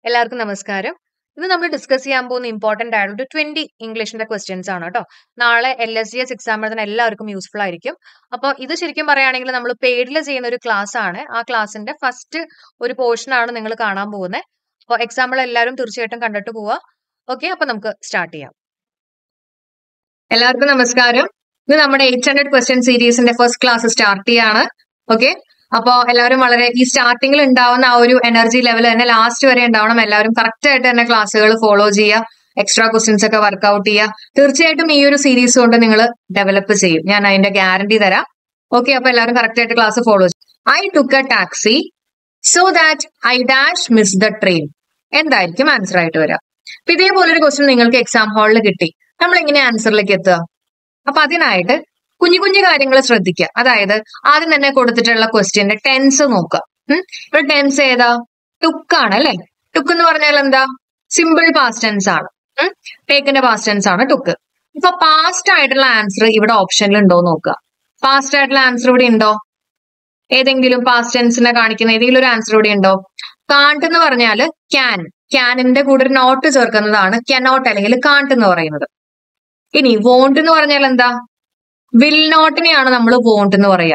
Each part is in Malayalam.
എല്ലാവർക്കും നമസ്കാരം. ഇന്ന് നമ്മൾ ഡിസ്കസ് ചെയ്യാൻ പോകുന്ന ഇമ്പോർട്ടന്റ് ആയിട്ടുള്ള 20 ഇംഗ്ലീഷിന്റെ ക്വസ്റ്റ്യൻസ് ആണ് കേട്ടോ. നാളെ LSGS എക്സാം എഴുതുന്ന എല്ലാവർക്കും യൂസ്ഫുൾ ആയിരിക്കും. അപ്പോൾ ഇത് ശരിക്കും പറയുകയാണെങ്കിൽ നമ്മൾ പെയ്ഡിൽ ചെയ്യുന്ന ഒരു ക്ലാസ് ആണ്. ആ ക്ലാസ്സിന്റെ ഫസ്റ്റ് ഒരു പോർഷൻ ആണ് നിങ്ങൾ കാണാൻ പോകുന്നത്. അപ്പോൾ എക്സാമ്പിൾ എല്ലാവരും തീർച്ചയായിട്ടും കണ്ടിട്ട് പോവുക. ഓക്കെ, അപ്പൊ നമുക്ക് സ്റ്റാർട്ട് ചെയ്യാം. എല്ലാവർക്കും നമസ്കാരം. ഇത് നമ്മുടെ 800 ക്വസ്റ്റ്യൻ സീരീസിന്റെ ഫസ്റ്റ് ക്ലാസ് സ്റ്റാർട്ട് ചെയ്യാണ്. ഓക്കെ, അപ്പോ എല്ലാവരും വളരെ ഈ സ്റ്റാർട്ടിങ്ങിൽ ഉണ്ടാവുന്ന ആ ഒരു എനർജി ലെവൽ തന്നെ ലാസ്റ്റ് വരെ ഉണ്ടാവണം. എല്ലാവരും കറക്റ്റ് ആയിട്ട് തന്നെ ക്ലാസ്സുകൾ ഫോളോ ചെയ്യുക, എക്സ്ട്രാ ക്വസ്റ്റ്യൻസ് ഒക്കെ വർക്ക്ഔട്ട് ചെയ്യുക. തീർച്ചയായിട്ടും ഈ ഒരു സീരീസ് കൊണ്ട് നിങ്ങൾ ഡെവലപ്പ് ചെയ്യും, ഞാൻ അതിന്റെ ഗ്യാരണ്ടി തരാം. ഓക്കെ, അപ്പൊ എല്ലാവരും കറക്റ്റ് ആയിട്ട് ക്ലാസ് ഫോളോ ചെയ്യും. I took a taxi so that I dash miss the train. എന്തായിരിക്കും ആൻസർ ആയിട്ട് വരാം? അപ്പൊ ഇതേപോലൊരു ക്വസ്റ്റ്യൻ നിങ്ങൾക്ക് എക്സാം ഹാളിൽ കിട്ടി, നമ്മൾ എങ്ങനെ ആൻസറിലേക്ക് എത്തുക? അപ്പൊ അതിനായിട്ട് കുഞ്ഞു കുഞ്ഞു കാര്യങ്ങൾ ശ്രദ്ധിക്കുക. അതായത് ആദ്യം തന്നെ കൊടുത്തിട്ടുള്ള ക്വസ്റ്റ്യന്റെ ടെൻസ് നോക്കുക. ഇവിടെ ടെൻസ് ഏതാ? ടുക്കാണ് അല്ലെ. ടുക്ക് എന്ന് പറഞ്ഞാൽ എന്താ? സിമ്പിൾ പാസ്റ്റ് ടെൻസ് ആണ്. ടേക്കിന്റെ പാസ്റ്റ് ടെൻസ് ആണ് ടുക്ക്. ഇപ്പൊ പാസ്റ്റ് ആയിട്ടുള്ള ആൻസർ ഇവിടെ ഓപ്ഷനിൽ ഉണ്ടോ നോക്കുക. പാസ്റ്റ് ആയിട്ടുള്ള ആൻസർ ഇവിടെ ഉണ്ടോ? ഏതെങ്കിലും പാസ്റ്റ് ടെൻസിനെ കാണിക്കുന്ന ഏതെങ്കിലും ഒരു ആൻസർ ഇവിടെ ഉണ്ടോ? കാണ്ട് എന്ന് പറഞ്ഞാൽ ക്യാനിന്റെ കൂടെ ഒരു നോട്ട് ചേർക്കുന്നതാണ് കനോട്ട് അല്ലെങ്കിൽ കാണ്ട് എന്ന് പറയുന്നത്. ഇനി വോണ്ട് എന്ന് പറഞ്ഞാൽ എന്താ? വിൽ നോട്ടിനെയാണ് നമ്മൾ വോണ്ട് എന്ന് പറയാ.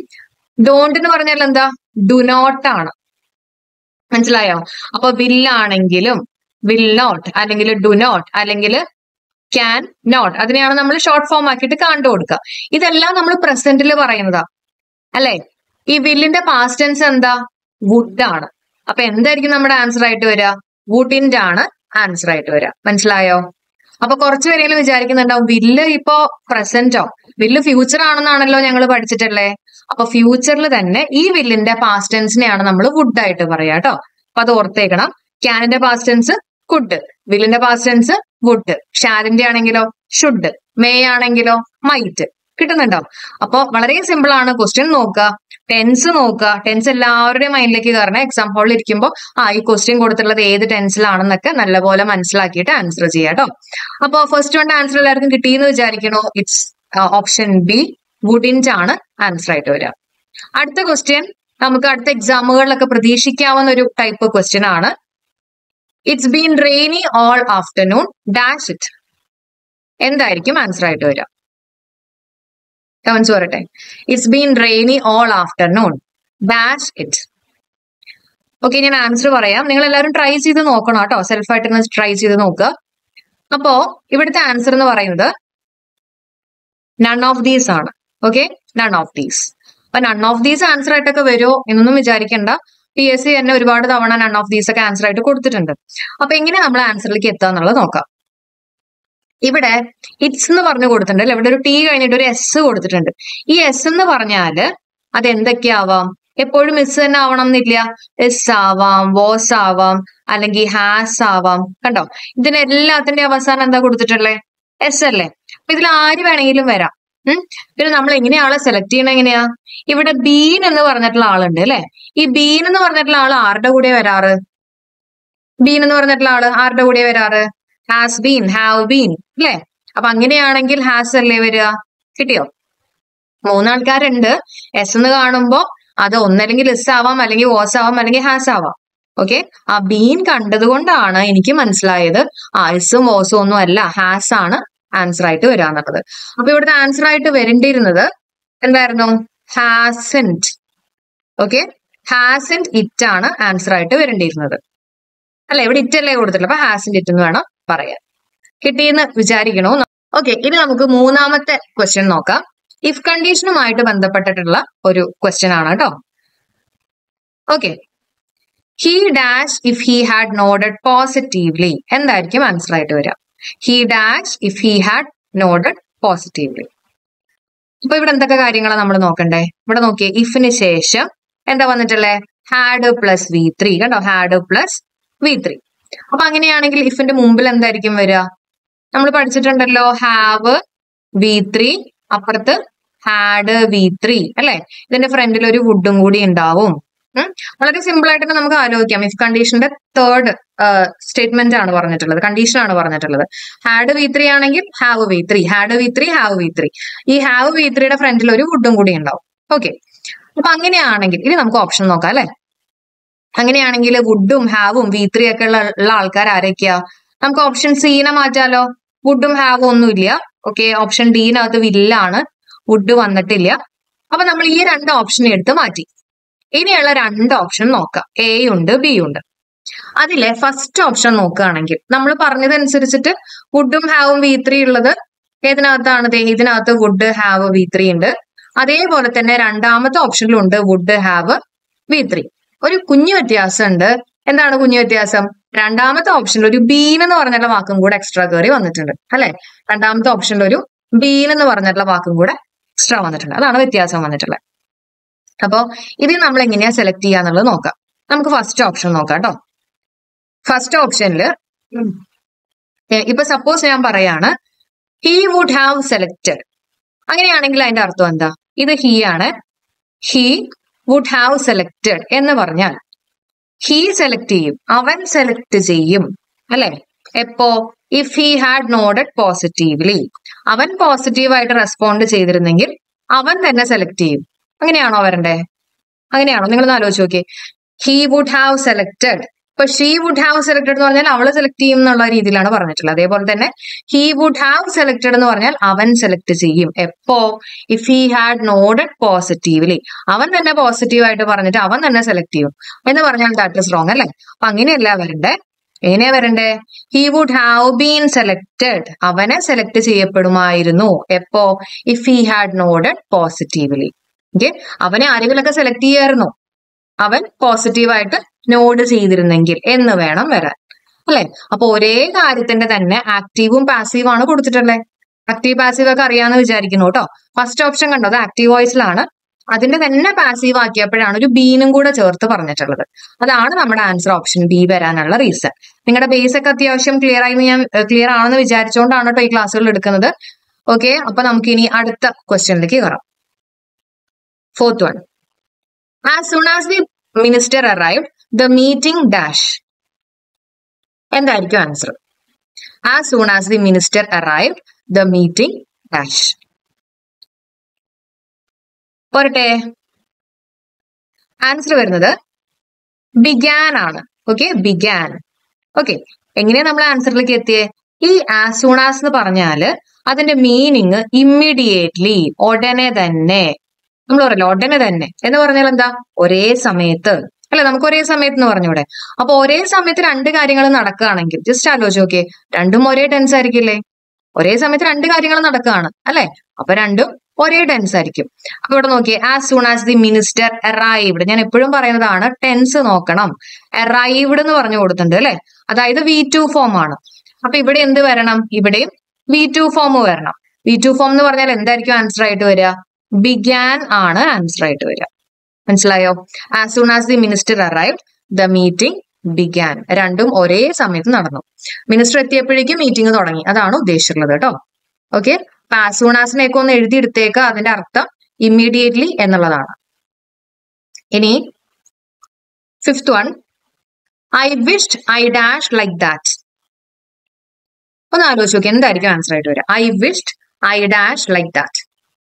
ഡോണ്ട് എന്ന് പറഞ്ഞാൽ എന്താ? ഡു നോട്ട് ആണ്. മനസ്സിലായോ? അപ്പൊ വില്ലാണെങ്കിലും വിൽ നോട്ട് അല്ലെങ്കിൽ ഡു നോട്ട് അല്ലെങ്കിൽ ക്യാൻ നോട്ട്, അതിനെയാണ് നമ്മൾ ഷോർട്ട് ഫോം ആക്കിയിട്ട് കണ്ടു കൊടുക്കുക. ഇതെല്ലാം നമ്മൾ പ്രസന്റിൽ പറയുന്നതാ അല്ലെ. ഈ വില്ലിന്റെ പാസ്റ്റ് ടെൻസ് എന്താ? വുഡ് ആണ്. അപ്പൊ എന്തായിരിക്കും നമ്മുടെ ആൻസർ ആയിട്ട് വരിക? വുഡിന്റെ ആണ് ആൻസർ ആയിട്ട് വരിക. മനസ്സിലായോ? അപ്പൊ കുറച്ചു പേരെങ്കിലും വിചാരിക്കുന്നുണ്ടാവും വില്ല് ഇപ്പോ പ്രസന്റോ, വില്ല് ഫ്യൂച്ചർ ആണെന്നാണല്ലോ ഞങ്ങൾ പഠിച്ചിട്ടല്ലേ. അപ്പൊ ഫ്യൂച്ചറിൽ തന്നെ ഈ വില്ലിന്റെ പാസ്റ്റ് ടെൻസിനെയാണ് നമ്മൾ വുഡ് ആയിട്ട് പറയാ കേട്ടോ. അപ്പൊ അത് ഓർത്തേക്കണം. ക്യാനിന്റെ പാസ്റ്റ് ടെൻസ് കുഡ്, വില്ലിന്റെ പാസ്റ്റ് ടെൻസ് വുഡ്, ഷാരിന്റെ ആണെങ്കിലോ ഷുഡ്, മേ ആണെങ്കിലോ മൈറ്റ്. കിട്ടുന്നുണ്ടോ? അപ്പൊ വളരെ സിമ്പിൾ ആണ്. ക്വസ്റ്റ്യൻ നോക്കുക, ടെൻസ് നോക്കുക. ടെൻസ് എല്ലാവരുടെയും മൈൻഡിലേക്ക് കയറണം. എക്സാം ഹോളിൽ ഇരിക്കുമ്പോൾ ഈ ക്വസ്റ്റ്യൻ കൊടുത്തിട്ടുള്ളത് ഏത് ടെൻസിലാണെന്നൊക്കെ നല്ലപോലെ മനസ്സിലാക്കിയിട്ട് ആൻസർ ചെയ്യാം കേട്ടോ. അപ്പൊ ഫസ്റ്റ് വൺ ആൻസർ എല്ലാവർക്കും കിട്ടിയെന്ന് വിചാരിക്കണോ? ഇറ്റ്സ് ഓപ്ഷൻ ബി, വുഡിന്റെ ആണ് ആൻസർ ആയിട്ട് വരിക. അടുത്ത ക്വസ്റ്റ്യൻ നമുക്ക് അടുത്ത എക്സാമുകളിലൊക്കെ പ്രതീക്ഷിക്കാവുന്ന ഒരു ടൈപ്പ് ക്വസ്റ്റ്യൻ ആണ്. It's been rainy all afternoon dash it. എന്തായിരിക്കും ആൻസർ ആയിട്ട് വരിക? കമന്റ്സ് പറയട്ടെ. It's been rainy all afternoon dash it. Okay, ഞാൻ ആൻസർ പറയാം. നിങ്ങൾ എല്ലാവരും ട്രൈ ചെയ്ത് നോക്കണം കേട്ടോ. സെൽഫായിട്ട് ട്രൈ ചെയ്ത് നോക്കുക. അപ്പോ ഇവിടുത്തെ ആൻസർ എന്ന് പറയുന്നത് നൺ ഓഫ് ദീസ് ആണ്. Okay, none of these. അപ്പൊ നൺ ഓഫ് ദീസ് ആൻസർ ആയിട്ടൊക്കെ വരുമോ എന്നൊന്നും വിചാരിക്കണ്ട. PSC തന്നെ ഒരുപാട് തവണ നൺ ഓഫ് ദീസ് ഒക്കെ ആൻസർ ആയിട്ട് കൊടുത്തിട്ടുണ്ട്. അപ്പൊ എങ്ങനെ നമ്മൾ ആൻസറിലേക്ക് എത്തുക എന്നുള്ളത് നോക്കാം. ഇവിടെ ഇറ്റ്സ് എന്ന് പറഞ്ഞു കൊടുത്തിട്ടുണ്ട്. ഇവിടെ ഒരു ടി കഴിഞ്ഞിട്ട് ഒരു എസ് കൊടുത്തിട്ടുണ്ട്. ഈ എസ് എന്ന് പറഞ്ഞാല് അത് എന്തൊക്കെയാവാം? എപ്പോഴും മിസ് തന്നെ ആവണം എന്നില്ല. എസ് ആവാം, വോസ് ആവാം, അല്ലെങ്കിൽ ഹാസ് ആവാം. കണ്ടോ, ഇതിനെല്ലാത്തിന്റെ അവസാനം എന്താ കൊടുത്തിട്ടുള്ളേ? എസ് അല്ലേ. അപ്പൊ ഇതിൽ ആര് വേണമെങ്കിലും വരാം. പിന്നെ നമ്മൾ എങ്ങനെയാളെ സെലക്ട് ചെയ്യണം? എങ്ങനെയാ? ഇവിടെ ബീൻ എന്ന് പറഞ്ഞിട്ടുള്ള ആളുണ്ട് അല്ലെ. ഈ ബീൻ എന്ന് പറഞ്ഞിട്ടുള്ള ആള് ആരുടെ കൂടെ വരാറ്? ബീൻ എന്ന് പറഞ്ഞിട്ടുള്ള ആള് ആരുടെ കൂടെ വരാറ്? ഹാസ് ബീൻ, ഹാവ് ബീൻ അല്ലെ. അപ്പൊ അങ്ങനെയാണെങ്കിൽ ഹാസ് അല്ലേ വരിക. കിട്ടിയോ? മൂന്നാൾക്കാരുണ്ട്. എസ് എന്ന് കാണുമ്പോ അത് ഒന്നല്ലെങ്കിൽ എസ് ആവാം, അല്ലെങ്കിൽ ഓസ് ആവാം, അല്ലെങ്കിൽ ഹാസ് ആവാം. ഓക്കെ, ആ ബീൻ കണ്ടത് കൊണ്ടാണ് എനിക്ക് മനസ്സിലായത് എസും ഓസും ഒന്നും അല്ല, ഹാസ് ആണ് ആൻസർ ആയിട്ട് വരാന്നുള്ളത്. അപ്പൊ ഇവിടുത്തെ ആൻസർ ആയിട്ട് വരേണ്ടിയിരുന്നത് എന്തായിരുന്നു? ഹാസന്റ്. ഓക്കെ, ഹാസന്റ് ഇറ്റ് ആണ് ആൻസർ ആയിട്ട് വരേണ്ടിയിരുന്നത് അല്ലെ. ഇവിടെ ഇറ്റ് അല്ലേ കൊടുത്തിട്ടുള്ളത്. അപ്പൊ ഹാസന്റ് ഇറ്റ് എന്ന് വേണം പറയാൻ. കിട്ടിയെന്ന് വിചാരിക്കണോ? ഓക്കെ, ഇനി നമുക്ക് മൂന്നാമത്തെ ക്വസ്റ്റ്യൻ നോക്കാം. ഇഫ് കണ്ടീഷനുമായിട്ട് ബന്ധപ്പെട്ടിട്ടുള്ള ഒരു ക്വസ്റ്റ്യൻ ആണ് കേട്ടോ. Okay, he dash if he had nodded positively. എന്തായിരിക്കും ആൻസർ ആയിട്ട് വരിക? He dash if he had nodded positively. അപ്പൊ ഇവിടെ എന്തൊക്കെ കാര്യങ്ങളാണ് നമ്മൾ നോക്കണ്ടേ? ഇവിടെ നോക്കിയേ, ഇഫിന് ശേഷം എന്താ വന്നിട്ടുള്ളേ? Had plus V3. കണ്ടോ, ഹാഡ് പ്ലസ് V3. അപ്പൊ അങ്ങനെയാണെങ്കിൽ ഇഫിന്റെ മുമ്പിൽ എന്തായിരിക്കും വരിക? നമ്മൾ പഠിച്ചിട്ടുണ്ടല്ലോ, ഹാവ് V3, അപ്പുറത്ത് ഹാഡ് V3 അല്ലെ. ഇതിന്റെ ഫ്രണ്ടിൽ ഒരു വുഡും കൂടി ഉണ്ടാവും. വളരെ സിമ്പിൾ ആയിട്ട് നമുക്ക് ആലോചിക്കാം. ഇഫ് കണ്ടീഷന്റെ തേർഡ് സ്റ്റേറ്റ്മെന്റ് ആണ് പറഞ്ഞിട്ടുള്ളത്, കണ്ടീഷൻ ആണ് പറഞ്ഞിട്ടുള്ളത്. ഹാഡ് V3 ആണെങ്കിൽ have V3, had V3, have V3. ഈ ഹാവ് V3യുടെ ഫ്രണ്ടിൽ ഒരു വുഡും കൂടി ഉണ്ടാവും. ഓക്കെ, അപ്പൊ അങ്ങനെയാണെങ്കിൽ ഇനി നമുക്ക് ഓപ്ഷൻ നോക്കാം അല്ലെ. അങ്ങനെയാണെങ്കിൽ വുഡും ഹാവും V3 ഒക്കെ ഉള്ള ആൾക്കാർ ആരൊക്കെയാ? നമുക്ക് ഓപ്ഷൻ സീനെ മാറ്റാലോ. വുഡും ഹാവും ഒന്നുമില്ല. ഓക്കെ, ഓപ്ഷൻ ഡിനകത്ത് വില്ലാണ്, വുഡ് വന്നിട്ടില്ല. അപ്പൊ നമ്മൾ ഈ 2 ഓപ്ഷൻ എടുത്ത് മാറ്റി. ഇനിയുള്ള 2 ഓപ്ഷൻ നോക്കാം. എ ഉണ്ട്, ബി ഉണ്ട്. അതിലെ ഫസ്റ്റ് ഓപ്ഷൻ നോക്കുകയാണെങ്കിൽ നമ്മൾ പറഞ്ഞതനുസരിച്ചിട്ട് വുഡും ഹാവും V3 ഉള്ളത് ഏതിനകത്താണ്? ഇതിനകത്ത് വുഡ് ഹാവ് V3 ഉണ്ട്. അതേപോലെ തന്നെ രണ്ടാമത്തെ ഓപ്ഷനിലുണ്ട് വുഡ് ഹാവ് V3. ഒരു കുഞ്ഞു വ്യത്യാസം ഉണ്ട്. എന്താണ് കുഞ്ഞു വ്യത്യാസം? രണ്ടാമത്തെ ഓപ്ഷനിൽ ഒരു ബീൻ എന്ന് പറഞ്ഞുള്ള വാക്കും കൂടെ എക്സ്ട്രാ കയറി വന്നിട്ടുണ്ട് അല്ലെ. രണ്ടാമത്തെ ഓപ്ഷനിൽ ഒരു ബീൻ എന്ന് പറഞ്ഞിട്ടുള്ള വാക്കും കൂടെ എക്സ്ട്രാ വന്നിട്ടുണ്ട്. അതാണ് വ്യത്യാസം വന്നിട്ടുള്ളത്. അപ്പോ ഇത് നമ്മൾ എങ്ങനെയാ സെലക്ട് ചെയ്യാന്നുള്ളത് നോക്കാം. നമുക്ക് ഫസ്റ്റ് ഓപ്ഷൻ നോക്കാം കേട്ടോ. ഫസ്റ്റ് ഓപ്ഷനില് ഇപ്പൊ സപ്പോസ് ഞാൻ പറയാണ് ഹി വുഡ് ഹാവ് സെലക്റ്റഡ്. അങ്ങനെയാണെങ്കിൽ അതിന്റെ അർത്ഥം എന്താ? ഇത് ഹി ആണ്. ഹി വുഡ് ഹാവ് സെലക്റ്റഡ് എന്ന് പറഞ്ഞാൽ ഹി സെലക്ട് ചെയ്യും, അവൻ സെലക്ട് ചെയ്യും അല്ലെ. എപ്പോ? If he had nodded positively. അവൻ പോസിറ്റീവായിട്ട് റെസ്പോണ്ട് ചെയ്തിരുന്നെങ്കിൽ അവൻ തന്നെ സെലക്ട് ചെയ്യും. അങ്ങനെയാണോ വരണ്ടേ? അങ്ങനെയാണോ? നിങ്ങളൊന്ന് ആലോചിച്ച് നോക്കിയേ. He would have selected. ഇപ്പൊ ഷീ വുഡ് ഹാവ് സെലക്റ്റഡ് എന്ന് പറഞ്ഞാൽ അവള് സെലക്ട് ചെയ്യും എന്നുള്ള രീതിയിലാണ് പറഞ്ഞിട്ടുള്ളത്. അതേപോലെ തന്നെ ഹി വുഡ് ഹാവ് സെലക്റ്റഡ് എന്ന് പറഞ്ഞാൽ അവൻ സെലക്ട് ചെയ്യും. എപ്പോ? If he had nodded positively. അവൻ തന്നെ പോസിറ്റീവായിട്ട് പറഞ്ഞിട്ട് അവൻ തന്നെ സെലക്ട് ചെയ്യും എന്ന് പറഞ്ഞാൽ ദാറ്റ് ഇസ് റോങ് അല്ലെ. അപ്പൊ അങ്ങനെയല്ല വരണ്ടേ. എങ്ങനെയാ വരണ്ടേ? He would have been selected. അവനെ സെലക്ട് ചെയ്യപ്പെടുമായിരുന്നു. എപ്പോ? If he had nodded positively. Okay, അവനെ ആരെങ്കിലൊക്കെ സെലക്ട് ചെയ്യായിരുന്നു, അവൻ പോസിറ്റീവായിട്ട് നോഡ് ചെയ്തിരുന്നെങ്കിൽ എന്ന് വേണം വരാൻ അല്ലെ. അപ്പൊ ഒരേ കാര്യത്തിന്റെ തന്നെ ആക്റ്റീവും പാസീവും ആണ് കൊടുത്തിട്ടുള്ളത്. ആക്റ്റീവ് പാസീവ് ഒക്കെ അറിയാന്ന് വിചാരിക്കുന്നു കേട്ടോ. ഫസ്റ്റ് ഓപ്ഷൻ കണ്ടോ, അത് ആക്റ്റീവ് വോയിസിലാണ്. അതിന്റെ തന്നെ പാസീവ് ആക്കിയപ്പോഴാണ് ഒരു ബീനും കൂടെ ചേർത്ത് പറഞ്ഞിട്ടുള്ളത്. അതാണ് നമ്മുടെ ആൻസർ ഓപ്ഷൻ ബി വരാനുള്ള റീസൺ. നിങ്ങളുടെ ബേസ് ഒക്കെ അത്യാവശ്യം ക്ലിയർ ആണെന്ന് വിചാരിച്ചുകൊണ്ടാണ് കേട്ടോ ഈ ക്ലാസ്സുകൾ എടുക്കുന്നത്. ഓക്കെ, അപ്പൊ നമുക്ക് ഇനി അടുത്ത ക്വസ്റ്റ്യനിലേക്ക് കയറാം. Fourth one. As soon as the minister arrived, the meeting dash. എന്തായിരിക്കും answer? As soon as the minister arrived, the meeting dash. പോരട്ടെ. ആൻസർ വരുന്നത് began ആണ്. Okay, began. ഓക്കെ, എങ്ങനെയാ നമ്മൾ ആൻസറിലേക്ക് എത്തിയേ? ഈ as soon as എന്ന് പറഞ്ഞാല് അതിന്റെ മീനിങ് ഇമ്മീഡിയറ്റ്ലി, ഉടനെ തന്നെ. നമ്മൾ പറയല്ലോ ഉടനെ തന്നെ എന്ന് പറഞ്ഞാൽ എന്താ? ഒരേ സമയത്ത് അല്ലെ. നമുക്ക് ഒരേ സമയത്ത് എന്ന് പറഞ്ഞൂടെ? അപ്പൊ ഒരേ സമയത്ത് 2 കാര്യങ്ങൾ നടക്കുകയാണെങ്കിൽ ജസ്റ്റ് ആലോചിച്ച് നോക്കിയേ, രണ്ടും ഒരേ ടെൻസ് ആയിരിക്കില്ലേ? ഒരേ സമയത്ത് 2 കാര്യങ്ങൾ നടക്കുകയാണ് അല്ലെ. അപ്പൊ രണ്ടും ഒരേ ടെൻസ് ആയിരിക്കും. അപ്പൊ ഇവിടെ നോക്കിയേ, as soon as the minister arrived. ഞാൻ എപ്പോഴും പറയുന്നതാണ് ടെൻസ് നോക്കണം. അറൈവ്ഡ് എന്ന് പറഞ്ഞു കൊടുത്തിട്ടുണ്ട് അല്ലെ. അതായത് V2 ഫോം ആണ്. അപ്പൊ ഇവിടെ എന്ത് വരണം? ഇവിടെയും V2 ഫോം വരണം. V2 ഫോം എന്ന് പറഞ്ഞാൽ എന്തായിരിക്കും ആൻസർ ആയിട്ട് വരിക? began ആണ് ആൻസർ ആയിട്ട് വരിക. മനസ്സിലായോ? As soon as the minister arrived the meeting began. രണ്ടും ഒരേ സമയത്ത് നടന്നു. മിനിസ്റ്റർ എത്തിയപ്പോഴേക്കും മീറ്റിംഗ് തുടങ്ങി. അതാണ് ഉദ്ദേശിച്ചിട്ടുള്ളത് കേട്ടോ. ഓക്കെ, ആസ് സൂൺ ആസിനെയൊക്കെ ഒന്ന് എഴുതിയെടുത്തേക്ക്. അതിന്റെ അർത്ഥം ഇമ്മീഡിയറ്റ്ലി എന്നുള്ളതാണ്. ഇനി fifth one, I wished I dash like that. ഒന്ന് ആലോചിച്ച് നോക്കി, എന്തായിരിക്കും ആൻസർ ആയിട്ട് വരിക? I wished I dash like that.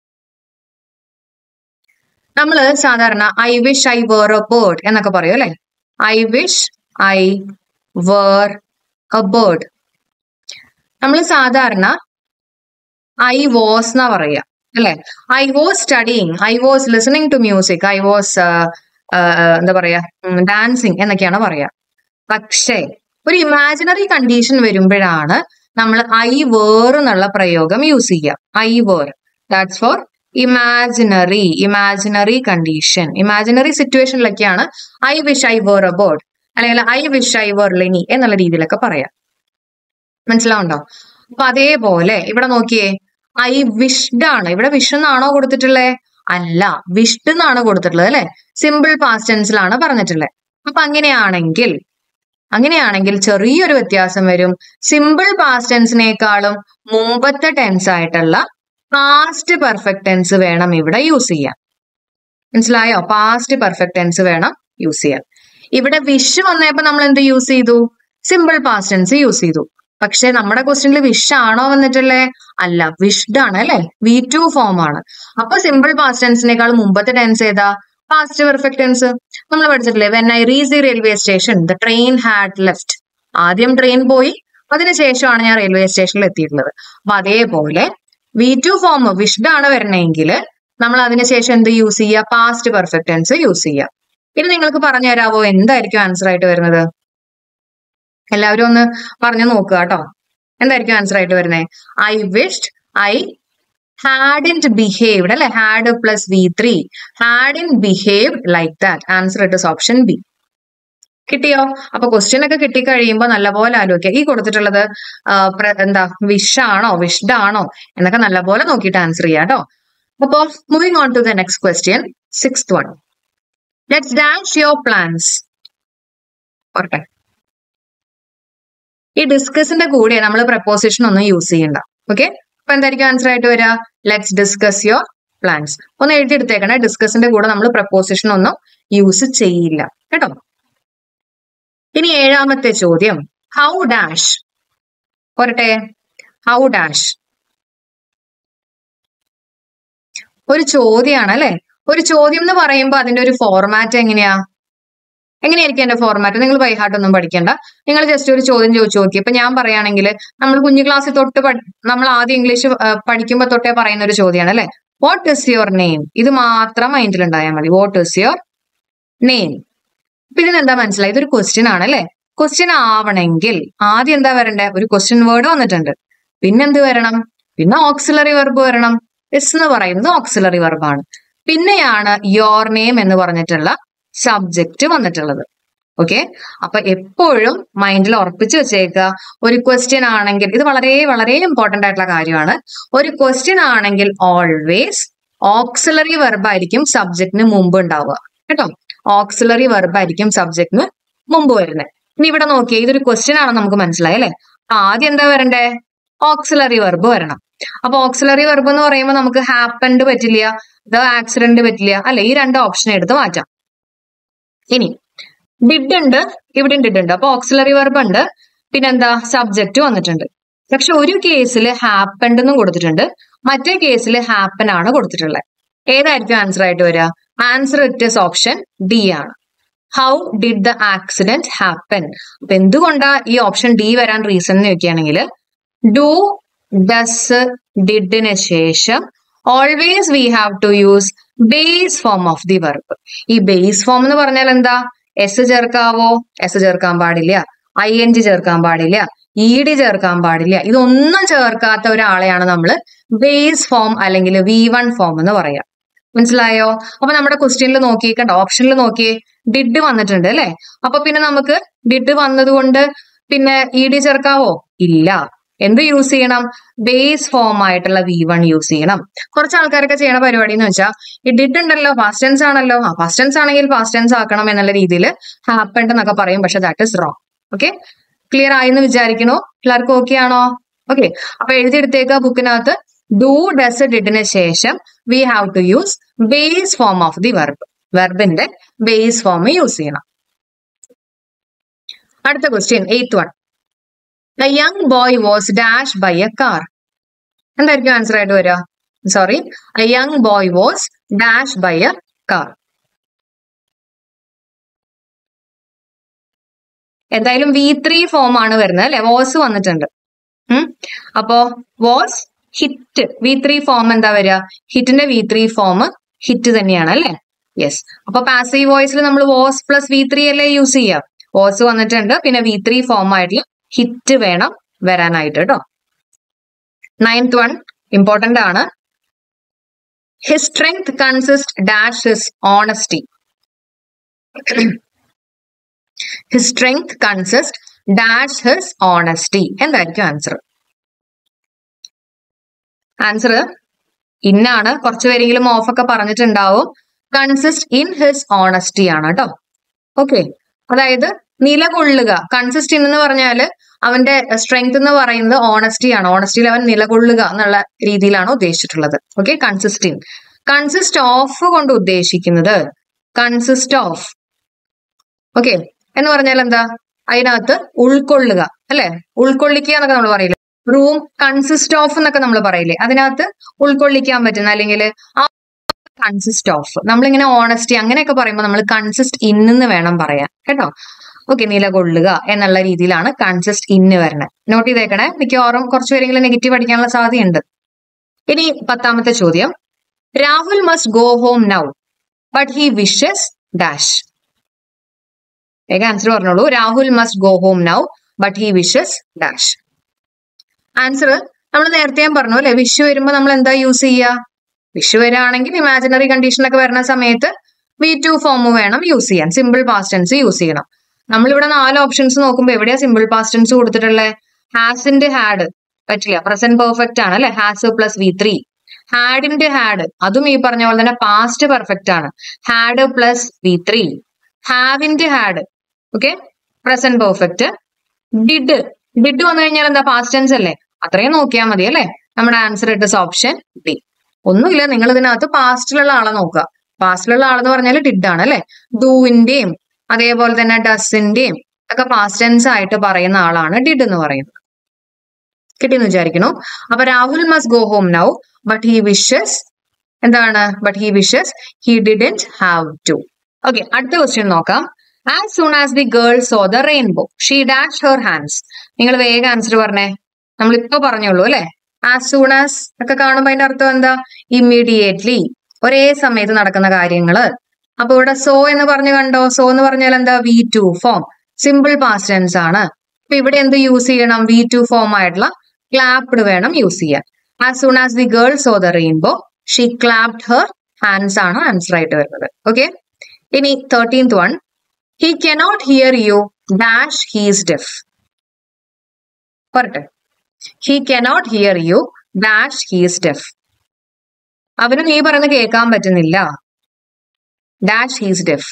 നമ്മള് സാധാരണ I wish I were a bird എന്നൊക്കെ പറയും അല്ലെ. I wish I were a bird. നമ്മൾ സാധാരണ ഐ വാസ് എന്നാ പറയാ അല്ലെ. I was studying, I was listening to music, I was എന്താ പറയാ ഡാൻസിങ് എന്നൊക്കെയാണ് പറയാ. പക്ഷേ ഒരു ഇമാജിനറി കണ്ടീഷൻ വരുമ്പോഴാണ് നമ്മൾ ഐ വേർ എന്നുള്ള പ്രയോഗം യൂസ് ചെയ്യുക. I were, that's for imaginary condition. Imaginary സിറ്റുവേഷനിലൊക്കെയാണ് I wish I were a bird അല്ലെങ്കിൽ I wish I were Lenny എന്നുള്ള രീതിയിലൊക്കെ പറയാം. മനസ്സിലാവുണ്ടോ? അപ്പൊ അതേപോലെ ഇവിടെ നോക്കിയേ, ഐ വിഷ്ഡ് ആണ്. ഇവിടെ വിഷ് എന്നാണോ കൊടുത്തിട്ടുള്ളത്? അല്ല, വിഷ്ഡ് എന്നാണ് കൊടുത്തിട്ടുള്ളത് അല്ലെ. സിമ്പിൾ പാസ്റ്റ് ടെൻസിലാണ് പറഞ്ഞിട്ടുള്ളത്. അപ്പൊ അങ്ങനെയാണെങ്കിൽ ചെറിയൊരു വ്യത്യാസം വരും. സിമ്പിൾ പാസ്റ്റ് ടെൻസിനേക്കാളും മുമ്പത്തെ ടെൻസ് ആയിട്ടുള്ള പാസ്റ്റ് പെർഫെക്റ്റ് ടെൻസ് വേണം ഇവിടെ യൂസ് ചെയ്യാൻ. മനസ്സിലായോ? പാസ്റ്റ് പെർഫെക്റ്റ് ടെൻസ് വേണം യൂസ് ചെയ്യാൻ. ഇവിടെ വിഷ് വന്നപ്പോ നമ്മൾ എന്ത് യൂസ് ചെയ്തു? സിമ്പിൾ പാസ്റ്റ് ടെൻസ് യൂസ് ചെയ്തു. പക്ഷെ നമ്മുടെ ക്വസ്റ്റ്യനിൽ വിഷ് ആണോ വന്നിട്ടുള്ളേ? അല്ല, വിഷ്ഡ് ആണ് അല്ലെ. V2 ഫോം ആണ്. അപ്പൊ സിമ്പിൾ പാസ്റ്റ് ടെൻസിനേക്കാൾ മുമ്പത്തെ ടെൻസ് ഏതാ? പാസ്റ്റ് പെർഫെക്റ്റ് ടെൻസ് നമ്മൾ പഠിച്ചിട്ടില്ലേ? When I reach the railway station the train had left. ആദ്യം ട്രെയിൻ പോയി, അതിനുശേഷമാണ് ഞാൻ റെയിൽവേ സ്റ്റേഷനിൽ എത്തിയിട്ടുള്ളത്. അപ്പൊ അതേപോലെ V2 ഫോം വിഷ്ഡ് ആണ് വരണമെങ്കിൽ നമ്മൾ അതിനുശേഷം എന്ത് യൂസ് ചെയ്യുക? പാസ്റ്റ് പെർഫെക്റ്റ് ടെൻസ് യൂസ് ചെയ്യുക. ഇനി നിങ്ങൾക്ക് പറഞ്ഞു തരാവോ എന്തായിരിക്കും ആൻസർ ആയിട്ട് വരുന്നത്? എല്ലാവരും ഒന്ന് പറഞ്ഞു നോക്കുക കേട്ടോ. എന്തായിരിക്കും ആൻസർ ആയിട്ട് വരുന്നത്? I wished I hadn't behaved, അല്ലെ? had plus V3, hadn't behaved like that. Answer ഇട്ട് ഓപ്ഷൻ ബി. കിട്ടിയോ? അപ്പൊ ക്വസ്റ്റ്യൻ ഒക്കെ കിട്ടിക്കഴിയുമ്പോൾ നല്ലപോലെ ആലോചിക്കുക. ഈ കൊടുത്തിട്ടുള്ളത് എന്താ, വിഷ് ആണോ വിഷ്ഡ് ആണോ എന്നൊക്കെ നല്ലപോലെ നോക്കിയിട്ട് ആൻസർ ചെയ്യാം കേട്ടോ. അപ്പൊ moving on to the next question, 6th one. Let's dash your plans. ഓർട്ടെ, ഈ ഡിസ്കസിന്റെ കൂടെ നമ്മൾ പ്രപ്പോസിഷൻ ഒന്നും യൂസ് ചെയ്യണ്ട. ഓക്കെ, അപ്പൊ എന്തായിരിക്കും ആൻസർ ആയിട്ട് വരിക? Let's discuss your plans. ഒന്ന് എഴുതിയെടുത്തേക്കണേ. ഡിസ്കസിന്റെ കൂടെ നമ്മൾ പ്രപ്പോസിഷൻ ഒന്നും യൂസ് ചെയ്യില്ല കേട്ടോ. ഇനി 7ാമത്തെ ചോദ്യം, ഹൗ ഡാഷ്. പോരട്ടെ, ഹൗ ഡാഷ് ഒരു ചോദ്യമാണ് അല്ലെ? ഒരു ചോദ്യം എന്ന് പറയുമ്പോൾ അതിന്റെ ഒരു ഫോർമാറ്റ് എങ്ങനെയായിരിക്കും എന്റെ ഫോർമാറ്റ്? നിങ്ങൾ ബൈ ഹാർട്ട് ഒന്നും പഠിക്കണ്ട. നിങ്ങൾ ജസ്റ്റ് ഒരു ചോദ്യം ചോദിച്ചു നോക്കി. ഇപ്പൊ ഞാൻ പറയുകയാണെങ്കിൽ നമ്മൾ കുഞ്ഞു ക്ലാസ്സിൽ തൊട്ട് നമ്മൾ ആദ്യം ഇംഗ്ലീഷ് പഠിക്കുമ്പോൾ തൊട്ടേ പറയുന്ന ഒരു ചോദ്യമാണ് അല്ലെ? What is your name? ഇത് മാത്രം മൈൻഡിൽ ഉണ്ടായാൽ മതി. What is your name. അപ്പൊ ഇതിനെന്താ മനസ്സിലായി? ഇതൊരു ക്വസ്റ്റ്യൻ ആണ് അല്ലെ? ക്വസ്റ്റ്യൻ ആവണമെങ്കിൽ ആദ്യം എന്താ വരണ്ടേ? ഒരു ക്വസ്റ്റ്യൻ വേർഡ് വന്നിട്ടുണ്ട്. പിന്നെന്ത് വരണം? പിന്നെ ഓക്സിലറി വെർബ് വരണം. ഇസ് എന്ന് പറയുന്നത് ഓക്സിലറി വെർബാണ്. പിന്നെയാണ് യോർ നെയിം എന്ന് പറഞ്ഞിട്ടുള്ള സബ്ജക്റ്റ് വന്നിട്ടുള്ളത്. ഓക്കെ, അപ്പൊ എപ്പോഴും മൈൻഡിൽ ഉറപ്പിച്ചു വെച്ചേക്കുക. ഒരു ക്വസ്റ്റ്യൻ ആണെങ്കിൽ, ഇത് വളരെ വളരെ ഇമ്പോർട്ടന്റ് ആയിട്ടുള്ള കാര്യമാണ്. ഒരു ക്വസ്റ്റ്യൻ ആണെങ്കിൽ ഓൾവേസ് ഓക്സിലറി വെർബ് ആയിരിക്കും സബ്ജക്റ്റിന് മുമ്പ് ഉണ്ടാവുക കേട്ടോ. ഓക്സിലറി വെർബ് ആയിരിക്കും സബ്ജക്റ്റിന് മുമ്പ് വരുന്നത്. ഇനി ഇവിടെ നോക്കിയേ, ഇതൊരു ക്വസ്റ്റ്യൻ ആണെന്ന് നമുക്ക് മനസ്സിലായി അല്ലെ? ആദ്യം എന്താ വരണ്ടേ? ഓക്സിലറി വെർബ് വരണം. അപ്പൊ ഓക്സിലറി വെർബ് എന്ന് പറയുമ്പോൾ നമുക്ക് ഹാപ്പൻഡ് പറ്റില്ല, ദ ആക്സിഡന്റ് പറ്റില്ല അല്ലെ? ഈ 2 ഓപ്ഷൻ എടുത്ത് മാറ്റാം. ഇനി ഡിഡ് ഉണ്ട്, ഇവിടെ ഡിഡ് ഉണ്ട്. അപ്പൊ ഓക്സിലറി വെർബ് ഉണ്ട്, പിന്നെന്താ, സബ്ജക്റ്റ് വന്നിട്ടുണ്ട്. പക്ഷെ ഒരു കേസിൽ ഹാപ്പൻഡ് എന്നും കൊടുത്തിട്ടുണ്ട്, മറ്റേ കേസിൽ ഹാപ്പൻ ആണ് കൊടുത്തിട്ടുള്ളത്. ഏതായിരിക്കും ആൻസർ ആയിട്ട് വരിക? Answer it is option D ആണ്. How did the accident happen. അപ്പൊ എന്തുകൊണ്ടാ ഈ ഓപ്ഷൻ ഡി വരാൻ റീസൺ എന്ന് ചോദിക്കുകയാണെങ്കിൽ, ഡു, ഡസ്, ഡിഡിന് ശേഷം always we have to use base form of the verb. ഈ ബേസ് ഫോം എന്ന് പറഞ്ഞാൽ എന്താ? എസ് ചേർക്കാവോ? എസ് ചേർക്കാൻ പാടില്ല. ING ചേർക്കാൻ പാടില്ല. ED ചേർക്കാൻ പാടില്ല. ഇതൊന്നും ചേർക്കാത്ത ഒരാളെയാണ് നമ്മൾ ബേസ് ഫോം അല്ലെങ്കിൽ V1 ഫോം എന്ന് പറയാം. മനസ്സിലായോ? അപ്പൊ നമ്മുടെ ക്വസ്റ്റ്യനിൽ നോക്കിക്കണ്ട, ഓപ്ഷനിൽ നോക്കിയേ, ഡിഡ് വന്നിട്ടുണ്ട് അല്ലെ? അപ്പൊ പിന്നെ നമുക്ക് ഡിഡ് വന്നത് കൊണ്ട് പിന്നെ ED ചേർക്കാവോ? ഇല്ല. എന്ത് യൂസ് ചെയ്യണം? ബേസ് ഫോം ആയിട്ടുള്ള V1 യൂസ് ചെയ്യണം. കുറച്ച് ആൾക്കാരൊക്കെ ചെയ്യണ പരിപാടി എന്ന് വെച്ചാൽ, ഈ ഡിഡ് ഉണ്ടല്ലോ പാസ്റ്റ് ടെൻസ് ആണല്ലോ, പാസ്റ്റ് ടെൻസ് ആണെങ്കിൽ പാസ്റ്റ് ടെൻസ് ആക്കണം എന്നുള്ള രീതിയിൽ ഹാപ്പൻഡ് എന്നൊക്കെ പറയും. പക്ഷെ that is wrong. Okay, clear ആയെന്ന് വിചാരിക്കണോ? എല്ലാവർക്കും ഓക്കെ ആണോ? ഓക്കെ, അപ്പൊ എഴുതിയെടുത്തേക്ക ബുക്കിനകത്ത്. ഡു, ഡസ്, ഡിഡിന് ശേഷം we have to use base form of the verb. വെർബിന്റെ ബേസ് ഫോം യൂസ് ചെയ്യണം. അടുത്ത question, 8th one. A young boy was dashed by a car. എന്തായിരിക്കും ആൻസർ ആയിട്ട് വരിക? Sorry, a young boy was dashed by a car. എന്തായാലും V3 ഫോം ആണ് വരുന്നത് അല്ലെ? വാസ് വന്നിട്ടുണ്ട്. അപ്പോ വാസ് ഹിറ്റ്, V3 ഫോം എന്താ വരിക? ഹിറ്റിന്റെ V3 ഫോം ഹിറ്റ് തന്നെയാണ് അല്ലെ? യെസ്. അപ്പൊ പാസീവ് വോയിസിൽ നമ്മൾ വാസ് പ്ലസ് V3 അല്ലേ യൂസ് ചെയ്യാം. വാസ് വന്നിട്ടുണ്ട്, പിന്നെ V3 ഫോം ആയിട്ടുള്ള ഹിറ്റ് വേണം വരാനായിട്ട് കേട്ടോ. 9th one ഇമ്പോർട്ടന്റ് ആണ്. His strength consist dash his honesty. His strength consist dash his honesty. എന്തായിരിക്കും ആൻസർ? ആൻസർ ഇന്നാണ്. കുറച്ചു പേരെങ്കിലും ഓഫ് ഒക്കെ പറഞ്ഞിട്ടുണ്ടാവും. കൺസിസ്റ്റ് ഇൻ ഹിസ് ഓണസ്റ്റി ആണ് കേട്ടോ. ഓക്കെ, അതായത് നിലകൊള്ളുക. കൺസിസ്റ്റ് ഇൻ എന്ന് പറഞ്ഞാല് അവന്റെ സ്ട്രെങ്ത് എന്ന് പറയുന്നത് ഓണസ്റ്റി ആണ്. ഓണസ്റ്റിയിൽ അവൻ നിലകൊള്ളുക എന്നുള്ള രീതിയിലാണ് ഉദ്ദേശിച്ചിട്ടുള്ളത്. Okay, consist in. Consist of കൊണ്ട് ഉദ്ദേശിക്കുന്നത് കൺസിസ്റ്റ് ഓഫ്. ഓക്കെ, എന്ന് പറഞ്ഞാൽ എന്താ? അതിനകത്ത് ഉൾക്കൊള്ളുക അല്ലെ? ഉൾക്കൊള്ളിക്കുക എന്നൊക്കെ നമ്മൾ പറയില്ലേ? റൂം കൺസിസ്റ്റ് ഓഫ് എന്നൊക്കെ നമ്മൾ പറയില്ലേ? അതിനകത്ത് ഉൾക്കൊള്ളിക്കാൻ പറ്റുന്ന അല്ലെങ്കിൽ ആ കൺസിസ്റ്റ് ഓഫ്. നമ്മളിങ്ങനെ ഓണസ്റ്റി അങ്ങനെയൊക്കെ പറയുമ്പോൾ നമ്മൾ കൺസിസ്റ്റ് ഇന്ന് വേണം പറയാൻ കേട്ടോ. ഓക്കെ, നിലകൊള്ളുക എന്നുള്ള രീതിയിലാണ് കൺസിസ്റ്റ് ഇന്ന് വരണത്. നോട്ട് ചെയ്തേക്കണേ, മിക്കവാറും കുറച്ച് പേരെങ്കിലും നെഗറ്റീവ് അടിക്കാനുള്ള സാധ്യതയുണ്ട്. ഇനി 10ാമത്തെ ചോദ്യം, Rahul must go home now but he wishes dash. വേഗം ആൻസർ പറഞ്ഞോളൂ. Rahul must go home now but he wishes dash. Answer നമ്മൾ നേരത്തെ ഞാൻ പറഞ്ഞു അല്ലെ, വിഷ് വരുമ്പോൾ നമ്മൾ എന്താ യൂസ് ചെയ്യുക? വിഷ് വരാണെങ്കിൽ ഇമാജിനറി കണ്ടീഷനൊക്കെ വരുന്ന സമയത്ത് V2 ഫോം വേണം യൂസ് ചെയ്യാൻ, സിമ്പിൾ പാസ്റ്റ് ടെൻസ് യൂസ് ചെയ്യണം. നമ്മളിവിടെ 4 ഓപ്ഷൻസ് നോക്കുമ്പോൾ എവിടെയാ സിമ്പിൾ പാസ്റ്റ് ടെൻസ് കൊടുത്തിട്ടുള്ളത്? ഹാസിന്റെ ഹാഡ് പറ്റില്ല, പ്രസന്റ് പെർഫെക്റ്റ് ആണ് അല്ലെ, ഹാസ് പ്ലസ് V3. ഹാഡിന്റെ ഹാഡ് അതും ഈ പറഞ്ഞ പോലെ തന്നെ പാസ്റ്റ് പെർഫെക്റ്റ് ആണ്, ഹാഡ് പ്ലസ് V3. ഹാവിന്റെ had okay present perfect. Did വന്നു കഴിഞ്ഞാൽ എന്താ പാസ്റ്റ് ടെൻസ് അല്ലേ, അത്രയും നോക്കിയാൽ മതി അല്ലെ. നമ്മുടെ ആൻസർ ഇട്ട് ഓപ്ഷൻ ഡി. ഒന്നുമില്ല, നിങ്ങൾ ഇതിനകത്ത് പാസ്റ്റിലുള്ള ആളെ നോക്കുക. പാസ്റ്റിലുള്ള ആളെന്ന് പറഞ്ഞാൽ ഡിഡ് ആണ് അല്ലെ. ഡൂവിന്റെയും അതേപോലെ തന്നെ ഡസിന്റെയും ഒക്കെ പാസ്റ്റ് ടെൻസ് ആയിട്ട് പറയുന്ന ആളാണ് ഡിഡ് എന്ന് പറയുന്നത്. കിട്ടിയെന്ന് വിചാരിക്കുന്നു. അപ്പൊ Rahul must go home now but he wishes എന്താണ്? But he wishes he didn't have to. Okay, അടുത്ത ക്വസ്റ്റ്യൻ നോക്കാം. As soon as the girl saw the rainbow she dash her hands. നിങ്ങൾ വേഗം ആൻസർ പറഞ്ഞേ. നമ്മളിപ്പോ പറഞ്ഞോളൂ അല്ലെ. ആസ് സൂൺ ആസ് ഒക്കെ കാണുമ്പോൾ അതിന്റെ അർത്ഥം എന്താ? ഇമ്മീഡിയറ്റ്ലി, ഒരേ സമയത്ത് നടക്കുന്ന കാര്യങ്ങള്. അപ്പൊ ഇവിടെ സോ എന്ന് പറഞ്ഞു കണ്ടോ? സോ എന്ന് പറഞ്ഞാൽ എന്താ? V2 form, simple past tense ആണ്. അപ്പൊ ഇവിടെ എന്ത് യൂസ് ചെയ്യണം? V2 ഫോം ആയിട്ടുള്ള ക്ലാപ്ഡ് വേണം യൂസ് ചെയ്യാൻ. As soon as the girl saw the rainbow she clapped her hands ആണ് ആൻസർ ആയിട്ട് വരുന്നത്. ഓക്കെ, ഇനി 13th one, he cannot hear you dash he's deaf. പറട്ടെ, he cannot hear you dash he's deaf. അവന് നീ പറയുന്നത് കേൾക്കാൻ പറ്റുന്നില്ല, ഡാഷ് ഹീസ് ഡെഫ്.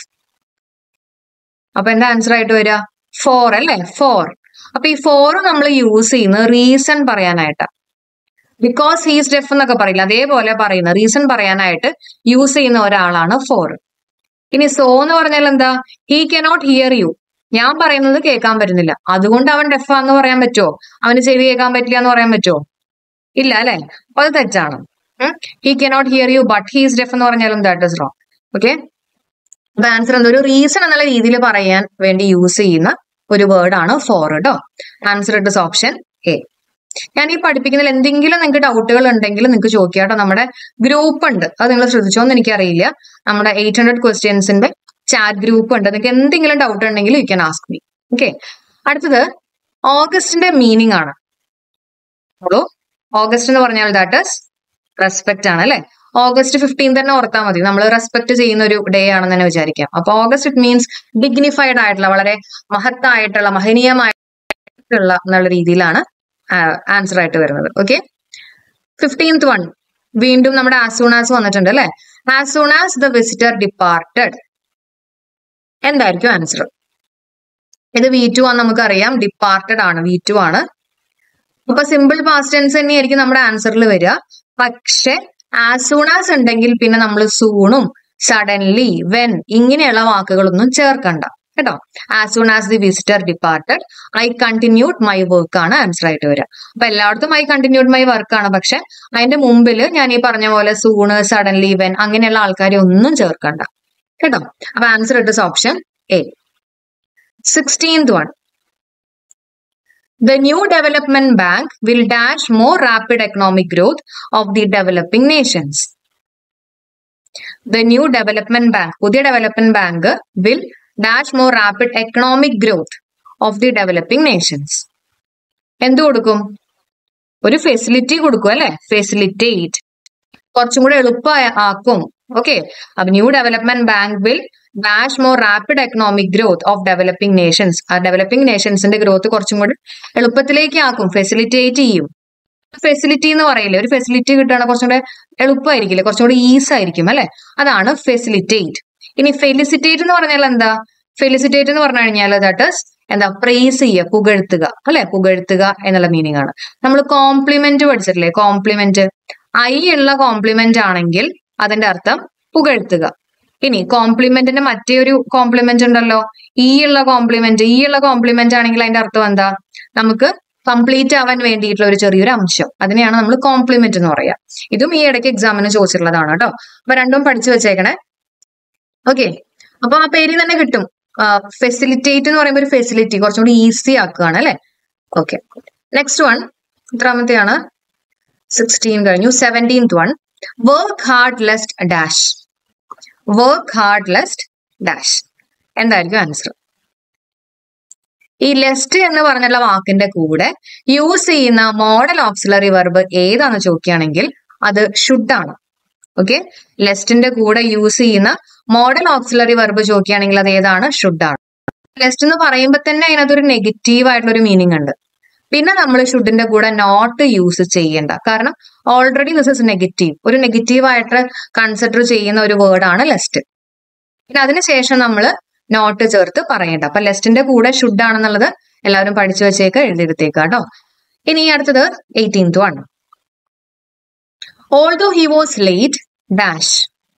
അപ്പൊ എന്താ ആൻസർ ആയിട്ട് വരിക? 4 അല്ലെ, 4. അപ്പൊ ഈ 4 നമ്മൾ യൂസ് ചെയ്യുന്നത് റീസൺ പറയാനായിട്ടാ. ബിക്കോസ് ഹീസ് ഡെഫ് എന്നൊക്കെ പറയില്ല, അതേപോലെ പറയുന്ന റീസൺ പറയാനായിട്ട് യൂസ് ചെയ്യുന്ന ഒരാളാണ് 4. ഇനി സോ എന്ന് പറഞ്ഞാൽ എന്താ? ഹി കനോട്ട് ഹിയർ യു, ഞാൻ പറയുന്നത് കേൾക്കാൻ പറ്റുന്നില്ല, അതുകൊണ്ട് അവൻ ഡെഫാന്ന് പറയാൻ പറ്റുമോ? അവന് ചെവി കേൾക്കാൻ പറ്റില്ല എന്ന് പറയാൻ പറ്റുമോ? ഇല്ല അല്ലെ, അപ്പൊ അത് തെറ്റാണ്. He cannot hear you but he's deaf എന്ന് പറഞ്ഞാലും ദാറ്റ് ഇസ് റോങ്. ഓക്കെ, അപ്പൊ ആൻസർ എന്താ? ഒരു റീസൺ എന്നുള്ള രീതിയിൽ പറയാൻ വേണ്ടി യൂസ് ചെയ്യുന്ന ഒരു വേർഡ് ആണ് 4 കേട്ടോ. ആൻസർ ഇട്ട് ഓപ്ഷൻ എ. ഞാൻ ഈ പഠിപ്പിക്കുന്നതിൽ എന്തെങ്കിലും നിങ്ങൾക്ക് ഡൗട്ടുകൾ ഉണ്ടെങ്കിൽ നിങ്ങൾക്ക് ചോദിക്കാം കേട്ടോ. നമ്മുടെ ഗ്രൂപ്പ് ഉണ്ട്, അത് നിങ്ങൾ ശ്രദ്ധിച്ചോന്ന് എനിക്കറിയില്ല. നമ്മുടെ 800 ക്വസ്റ്റ്യൻസിന്റെ ചാറ്റ് ഗ്രൂപ്പ് ഉണ്ട്. നിങ്ങൾക്ക് എന്തെങ്കിലും ഡൗട്ട് ഉണ്ടെങ്കിൽ you can ask me. Okay, അടുത്തത് ഓഗസ്റ്റിന്റെ മീനിങ് ആണ്. ഓഗസ്റ്റ് എന്ന് പറഞ്ഞാൽ ദാറ്റ് ഇസ് റെസ്പെക്ട് ആണ് അല്ലെ. ഓഗസ്റ്റ് 15 തന്നെ ഓർത്താൽ മതി, നമ്മൾ റെസ്പെക്ട് ചെയ്യുന്ന ഒരു ഡേ ആണെന്ന് തന്നെ വിചാരിക്കാം. അപ്പൊ ഓഗസ്റ്റ് ഇറ്റ് മീൻസ് ഡിഗ്നിഫൈഡ് ആയിട്ടുള്ള, വളരെ മഹത്തായിട്ടുള്ള, മഹനീയമായിട്ടുള്ള എന്നുള്ള രീതിയിലാണ് ആൻസർ ആയിട്ട് വരുന്നത്. ഓക്കെ, 15th വൺ വീണ്ടും നമ്മുടെ ആസ് സൂൺ ആസ് വന്നിട്ടുണ്ട് അല്ലെ. As soon as the visitor departed, എന്തായിരിക്കും ആൻസർ? ഇത് V2 ആണ്, നമുക്കറിയാം. ഡിപ്പാർട്ടഡ് ആണ്, V2 ആണ്. അപ്പൊ സിമ്പിൾ പാസ്റ്റ് ടെൻസ് തന്നെയായിരിക്കും നമ്മുടെ ആൻസറിൽ വരിക. പക്ഷെ ആസ് സൂൺ ആസ് ഉണ്ടെങ്കിൽ പിന്നെ നമ്മൾ സൂണും സഡൻലി, വെൻ ഇങ്ങനെയുള്ള വാക്കുകളൊന്നും ചേർക്കണ്ട കേട്ടോ. As soon as the visitor departed I continued my work ആണ് ആൻസർ ആയിട്ട് വരിക. അപ്പൊ എല്ലായിടത്തും ഐ കണ്ടിന്യൂഡ് മൈ വർക്ക് ആണ്, പക്ഷെ അതിന്റെ മുമ്പിൽ ഞാൻ ഈ പറഞ്ഞ പോലെ സൂണ്, സഡൻലി, വെൻ അങ്ങനെയുള്ള ആൾക്കാരെ ഒന്നും ചേർക്കണ്ട കേട്ടോ. അപ്പൊ ആൻസർ ഇട്ട് option A. 16th one, the new development bank will dash more rapid economic growth of the developing nations. The new development bank, പുതിയ development bank will dash more rapid economic growth of the developing nations. എന്ത് കൊടുക്കും? ഒരു ഫെസിലിറ്റി കൊടുക്കും അല്ലെ, ഫെസിലിറ്റേറ്റ്, കുറച്ചും കൂടെ എളുപ്പമാക്കും. ഓക്കെ, അപ്പൊ new development bank will dash more rapid economic growth of developing nations. ആ ഡെവലപ്പിംഗ് നേഷൻസിന്റെ ഗ്രോത്ത് കുറച്ചും കൂടി എളുപ്പത്തിലേക്ക് ആക്കും, ഫെസിലിറ്റേറ്റ് ചെയ്യും. ഫെസിലിറ്റി എന്ന് പറയില്ലേ, ഒരു ഫെസിലിറ്റി കിട്ടുകയാണ് കുറച്ചും കൂടെ എളുപ്പമായിരിക്കില്ലേ, കുറച്ചും കൂടി ഈസ് ആയിരിക്കും അല്ലെ, അതാണ് ഫെസിലിറ്റേറ്റ്. ഇനി ഫെലിസിറ്റേറ്റ് എന്ന് പറഞ്ഞാൽ എന്താ? ഫെലിസിറ്റേറ്റ് എന്ന് പറഞ്ഞു കഴിഞ്ഞാൽ ദാറ്റ് ഇസ് എന്താ? പ്രൈസ് ചെയ്യുക, പുകഴ്ത്തുക അല്ലെ, പുകഴ്ത്തുക എന്നുള്ള മീനിങ് ആണ്. നമ്മൾ കോംപ്ലിമെന്റ് പഠിച്ചിട്ടില്ലേ? കോംപ്ലിമെന്റ് ഐ ഉള്ള കോംപ്ലിമെന്റ് ആണെങ്കിൽ അതിന്റെ അർത്ഥം പുകഴ്ത്തുക. ഇനി കോംപ്ലിമെന്റിന്റെ മറ്റേ ഒരു കോംപ്ലിമെന്റ് ഉണ്ടല്ലോ, ഈ ഉള്ള കോംപ്ലിമെന്റ് ആണെങ്കിൽ അതിന്റെ അർത്ഥം എന്താ? നമുക്ക് കംപ്ലീറ്റ് ആവാൻ വേണ്ടിയിട്ടുള്ള ഒരു ചെറിയൊരു അംശം, അതിനെയാണ് നമ്മൾ കോംപ്ലിമെന്റ് എന്ന് പറയാം. ഇതും ഈ ഇടയ്ക്ക് എക്സാമിന് ചോദിച്ചിട്ടുള്ളതാണ് കേട്ടോ. അപ്പൊ രണ്ടും പഠിച്ചു വെച്ചേക്കണേ. ഓക്കെ, അപ്പൊ ആ പേര് തന്നെ കിട്ടും. ഫെസിലിറ്റേറ്റ് എന്ന് പറയുമ്പോൾ ഒരു ഫെസിലിറ്റി കുറച്ചും കൂടി ഈസി ആക്കുകയാണ് അല്ലെ. Okay, next one എത്രാമത്തെയാണ്? 16 കഴിഞ്ഞു. 17th one, work hard lest dash. Work hard lest dash എന്തായിരിക്കും ആൻസർ? ഈ ലെസ്റ്റ് എന്ന് പറഞ്ഞുള്ള വാക്കിന്റെ കൂടെ യൂസ് ചെയ്യുന്ന മോഡൽ ഓക്സിലറി വെർബ് ഏതാണെന്ന് ചോദിക്കുകയാണെങ്കിൽ അത് ഷുഡ് ആണ്. ഓക്കെ, ലെസ്റ്റിന്റെ കൂടെ യൂസ് ചെയ്യുന്ന മോഡൽ ഓക്സിലറി വെർബ് ചോദിക്കുകയാണെങ്കിൽ അത് ഏതാണ്? ഷുഡ് ആണ്. ലെസ്റ്റ് എന്ന് പറയുമ്പോൾ തന്നെ അതിനകത്തൊരു നെഗറ്റീവ് ആയിട്ടുള്ള ഒരു മീനിങ് ഉണ്ട്. പിന്നെ നമ്മൾ ഷുഡിന്റെ കൂടെ നോട്ട് യൂസ് ചെയ്യേണ്ട, കാരണം ഓൾറെഡി ദിസ് ഇസ് നെഗറ്റീവ്. ഒരു നെഗറ്റീവായിട്ട് കൺസിഡർ ചെയ്യുന്ന ഒരു വേർഡാണ് ലെസ്റ്റ്. പിന്നെ അതിനുശേഷം നമ്മൾ നോട്ട് ചേർത്ത് പറയേണ്ട. അപ്പൊ ലെസ്റ്റിന്റെ കൂടെ ഷുഡ് ആണെന്നുള്ളത് എല്ലാവരും പഠിച്ചു വെച്ചേക്ക്, എഴുതിയെടുത്തേക്ക് കേട്ടോ. ഇനി അടുത്തത് 18th one, although he was late dash.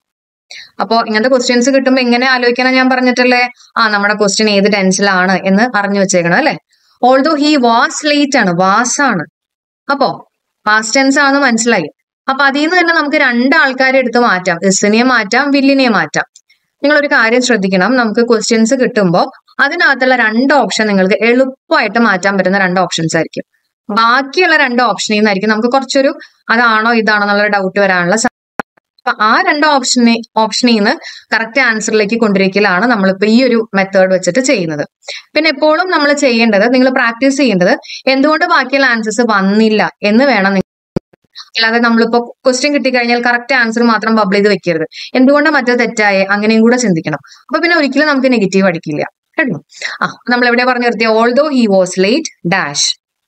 അപ്പോ ഇങ്ങനത്തെ ക്വസ്റ്റ്യൻസ് കിട്ടുമ്പോൾ എങ്ങനെ ആലോചിക്കണം ഞാൻ പറഞ്ഞിട്ടല്ലേ? നമ്മുടെ ക്വസ്റ്റ്യൻ ഏത് ടെൻസിലാണ് എന്ന് അറിഞ്ഞു വെച്ചേക്കണം അല്ലെ. ഓൾദോ ഹി വാസ് ലേറ്റ് ആണ്, വാസ് ആണ്. അപ്പോ പാസ്റ്റ് ടെൻസ് ആണെന്ന് മനസ്സിലായി. അപ്പൊ അതിൽ നിന്ന് തന്നെ നമുക്ക് രണ്ടാൾക്കാരെ എടുത്ത് മാറ്റാം. ഇസിനെ മാറ്റാം, വില്ലിനെ മാറ്റാം. നിങ്ങൾ ഒരു കാര്യം ശ്രദ്ധിക്കണം, നമുക്ക് ക്വസ്റ്റ്യൻസ് കിട്ടുമ്പോൾ അതിനകത്തുള്ള രണ്ട് ഓപ്ഷൻ നിങ്ങൾക്ക് എളുപ്പമായിട്ട് മാറ്റാൻ പറ്റുന്ന രണ്ട് ഓപ്ഷൻസ് ആയിരിക്കും. ബാക്കിയുള്ള രണ്ട് ഓപ്ഷനിൽ നിന്നായിരിക്കും നമുക്ക് കുറച്ചൊരു അതാണോ ഇതാണോ എന്നുള്ള ഡൗട്ട് വരാനുള്ള. അപ്പൊ ആ രണ്ട് ഓപ്ഷനിൽ നിന്ന് കറക്റ്റ് ആൻസറിലേക്ക് കൊണ്ടിരിക്കലാണ് നമ്മളിപ്പോ ഈ ഒരു മെത്തേഡ് വെച്ചിട്ട് ചെയ്യുന്നത്. പിന്നെ എപ്പോഴും നമ്മൾ ചെയ്യേണ്ടത്, നിങ്ങൾ പ്രാക്ടീസ് ചെയ്യേണ്ടത് എന്തുകൊണ്ട് ബാക്കിയുള്ള ആൻസേഴ്സ് വന്നില്ല എന്ന് വേണം. അല്ലാതെ നമ്മളിപ്പോ ക്വസ്റ്റ്യൻ കിട്ടിക്കഴിഞ്ഞാൽ കറക്റ്റ് ആൻസർ മാത്രം ബബിൾ ചെയ്ത് വെക്കരുത്. എന്തുകൊണ്ട് മറ്റേ തെറ്റായേ അങ്ങനെയും കൂടെ ചിന്തിക്കണം. അപ്പൊ പിന്നെ ഒരിക്കലും നമുക്ക് നെഗറ്റീവ് അടിക്കില്ല കേട്ടോ. നമ്മൾ എവിടെ പറഞ്ഞു നിർത്തിയ? Although he was late dash.